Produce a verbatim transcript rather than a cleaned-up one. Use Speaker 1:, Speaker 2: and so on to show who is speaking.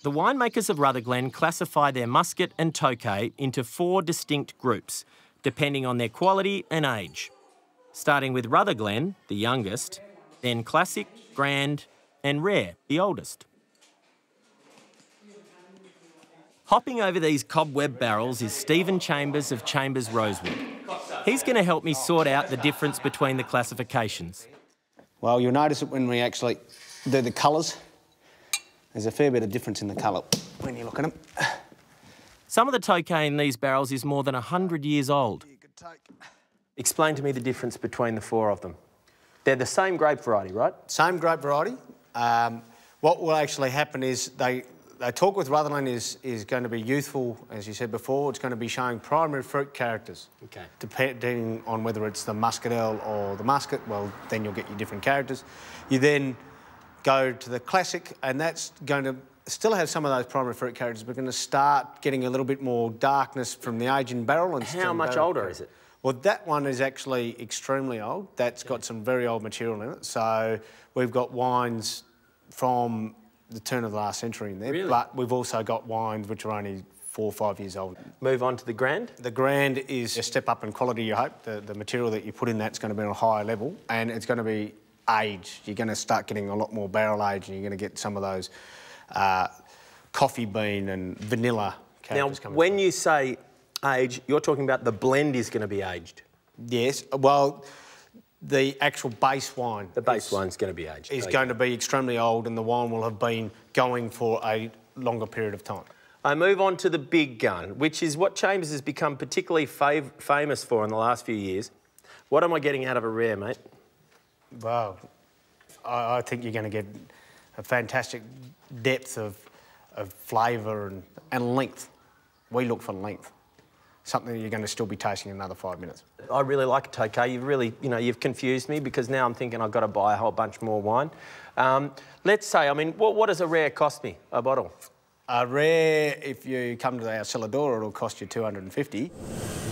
Speaker 1: The winemakers of Rutherglen classify their Muscat and Tokay into four distinct groups, depending on their quality and age. Starting with Rutherglen, the youngest, then Classic, Grand and Rare, the oldest. Hopping over these cobweb barrels is Stephen Chambers of Chambers Rosewood. He's going to help me sort out the difference between the classifications.
Speaker 2: Well, you'll notice it when we actually do the colours. There's a fair bit of difference in the colour when you look at them.
Speaker 1: Some of the Tokay in these barrels is more than one hundred years old. Explain to me the difference between the four of them. They're the same grape variety, right?
Speaker 2: Same grape variety. Um, what will actually happen is they, they talk with Rutherglen is, is going to be youthful, as you said before. It's going to be showing primary fruit characters.
Speaker 1: Okay.
Speaker 2: Depending on whether it's the Muscadel or the Muscat, well, then you'll get your different characters. You then go to the Classic, and that's going to still have some of those primary fruit characters, but going to start getting a little bit more darkness from the age in barrel. And
Speaker 1: how much older is it?
Speaker 2: Well, that one is actually extremely old. That's got some very old material in it. So we've got wines from the turn of the last century in there.
Speaker 1: Really?
Speaker 2: But we've also got wines which are only four or five years old.
Speaker 1: Move on to the Grand.
Speaker 2: The Grand is a step up in quality, you hope. The, the material that you put in that's going to be on a higher level, and it's going to be age. You're going to start getting a lot more barrel age, and you're going to get some of those uh, coffee bean and vanilla characters
Speaker 1: now,
Speaker 2: coming
Speaker 1: when
Speaker 2: through.
Speaker 1: you say age, you're talking about the blend is going to be aged.
Speaker 2: Yes, well, the actual base wine...
Speaker 1: The base wine's going to be aged.
Speaker 2: ...is
Speaker 1: okay.
Speaker 2: going to be extremely old, and the wine will have been going for a longer period of time.
Speaker 1: I move on to the big gun, which is what Chambers has become particularly fav famous for in the last few years. What am I getting out of a Rare, mate?
Speaker 2: Well, I, I think you're going to get a fantastic depth of, of flavour and, and length. We look for length. Something that you're going to still be tasting in another five minutes.
Speaker 1: I really like it, Tokay. You've really, you know, you've confused me because now I'm thinking I've got to buy a whole bunch more wine. Um, let's say, I mean, what, what does a Rare cost me, a bottle?
Speaker 2: A Rare, if you come to our cellar door, it'll cost you two hundred and fifty.